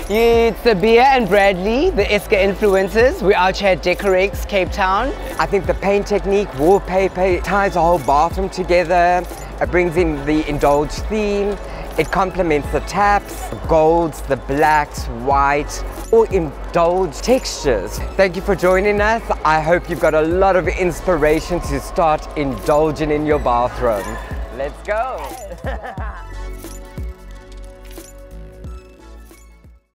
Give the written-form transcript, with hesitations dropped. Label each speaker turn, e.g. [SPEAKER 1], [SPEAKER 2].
[SPEAKER 1] It's Abiah and Bradley, the Esker influencers. We're out here at Decorex, Cape Town.
[SPEAKER 2] I think the paint technique, wallpaper, ties the whole bathroom together. It brings in the Indulged theme. It complements the taps, the golds, the blacks, white, all indulged textures. Thank you for joining us. I hope you've got a lot of inspiration to start indulging in your bathroom. Let's go.